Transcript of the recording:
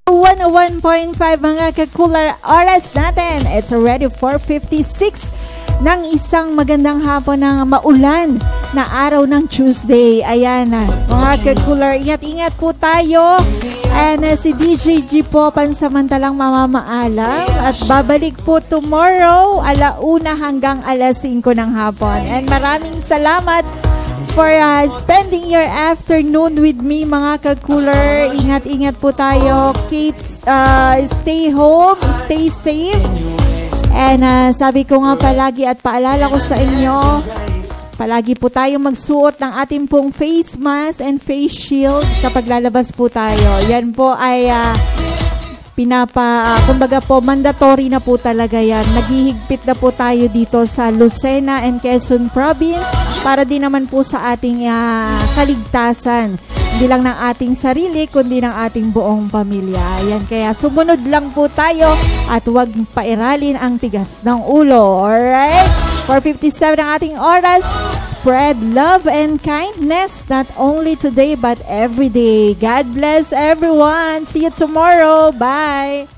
101.5 mga ka-cooler, oras natin. It's already 4:56 ng isang magandang hapon ng maulan na araw ng Tuesday. Ayan na, mga ka-cooler, ingat-ingat po tayo. And si DJ G po pansamantalang mamamaalam at babalik po tomorrow 1:00 hanggang 5:00 ng hapon. And maraming salamat for spending your afternoon with me, mga ka-cooler. Ingat-ingat po tayo. Stay home, stay safe. And sabi ko nga palagi at paalala ko sa inyo, palagi po tayo magsuot ng ating pong face mask and face shield kapag lalabas po tayo. Yan po ay kumbaga po, mandatory na po talaga yan. Naghihigpit na po tayo dito sa Lucena and Quezon Province para din naman po sa ating kaligtasan. Hindi lang ng ating sarili, kundi ng ating buong pamilya. Yan, kaya sumunod lang po tayo at huwag pairalin ang tigas ng ulo. Alright? 4:57 ang ating oras. Spread love and kindness not only today but every day. God bless everyone. See you tomorrow. Bye.